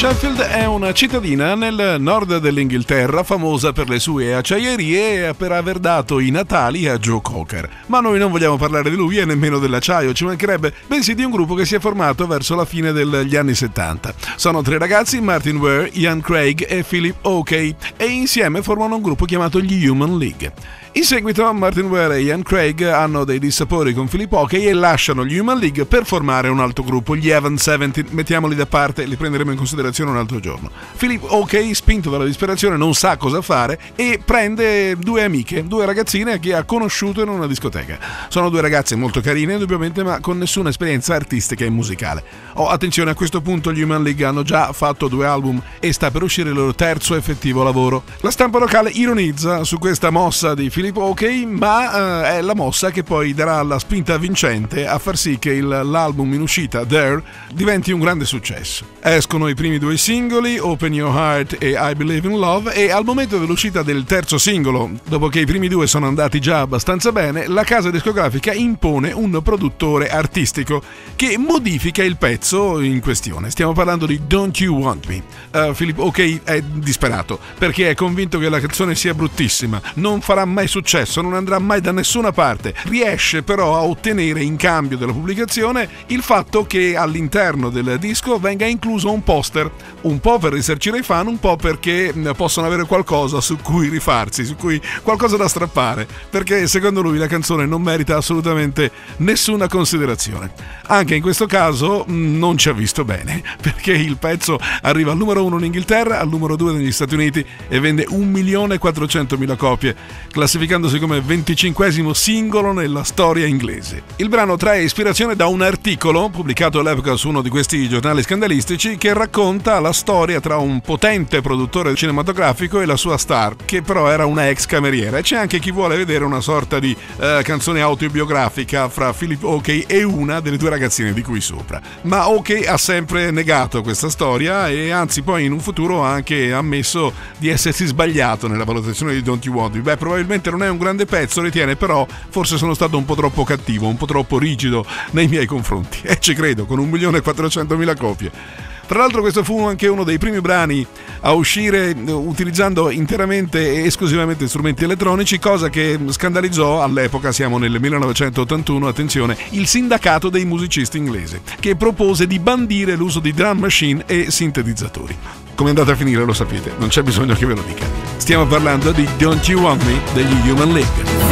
Sheffield è una cittadina nel nord dell'Inghilterra famosa per le sue acciaierie e per aver dato i natali a Joe Cocker. Ma noi non vogliamo parlare di lui e nemmeno dell'acciaio, ci mancherebbe, bensì di un gruppo che si è formato verso la fine degli anni 70. Sono tre ragazzi, Martin Ware, Ian Craig e Philip Oakey, e insieme formano un gruppo chiamato gli Human League. In seguito Martin Ware e Ian Craig hanno dei dissapori con Philip Oakey e lasciano gli Human League per formare un altro gruppo, gli Evan 70, mettiamoli da parte, li prenderemo in considerazione un altro giorno. Philip Oakey, spinto dalla disperazione, non sa cosa fare e prende due amiche, due ragazzine che ha conosciuto in una discoteca. Sono due ragazze molto carine, indubbiamente, ma con nessuna esperienza artistica e musicale. Attenzione, a questo punto gli Human League hanno già fatto 2 album e sta per uscire il loro terzo effettivo lavoro. La stampa locale ironizza su questa mossa di Philip Oakey, ma è la mossa che poi darà la spinta vincente a far sì che l'album in uscita, There, diventi un grande successo. Escono i primi 2 singoli, Open Your Heart e I Believe in Love, e al momento dell'uscita del terzo singolo, dopo che i primi 2 sono andati già abbastanza bene, la casa discografica impone un produttore artistico che modifica il pezzo in questione. Stiamo parlando di Don't You Want Me. Philip Oakey è disperato perché è convinto che la canzone sia bruttissima, non farà mai successo, non andrà mai da nessuna parte. Riesce però a ottenere, in cambio della pubblicazione, il fatto che all'interno del disco venga incluso un poster, un po' per risarcire i fan, un po' perché possono avere qualcosa su cui rifarsi, su cui qualcosa da strappare, perché secondo lui la canzone non merita assolutamente nessuna considerazione. Anche in questo caso non ci ha visto bene, perché il pezzo arriva al numero 1 in Inghilterra, al numero 2 negli Stati Uniti e vende 1.400.000 copie, classificandosi come 25esimo singolo nella storia inglese. Il brano trae ispirazione da un articolo pubblicato all'epoca su uno di questi giornali scandalistici che racconta la storia tra un potente produttore cinematografico e la sua star, che però era una ex cameriera, e c'è anche chi vuole vedere una sorta di canzone autobiografica fra Philip Oakey e una delle 2 ragazzine di cui sopra. Ma Oakey ha sempre negato questa storia e anzi poi in un futuro ha anche ammesso di essersi sbagliato nella valutazione di Don't You Want Me. Probabilmente non è un grande pezzo, ritiene, però forse sono stato un po' troppo cattivo, un po' troppo rigido nei miei confronti, e ci credo, con 1.400.000 copie. Tra l'altro questo fu anche uno dei primi brani a uscire utilizzando interamente e esclusivamente strumenti elettronici, cosa che scandalizzò all'epoca, siamo nel 1981, attenzione, il sindacato dei musicisti inglese, che propose di bandire l'uso di drum machine e sintetizzatori. Come è andata a finire lo sapete, non c'è bisogno che ve lo dica. Stiamo parlando di Don't You Want Me degli Human League.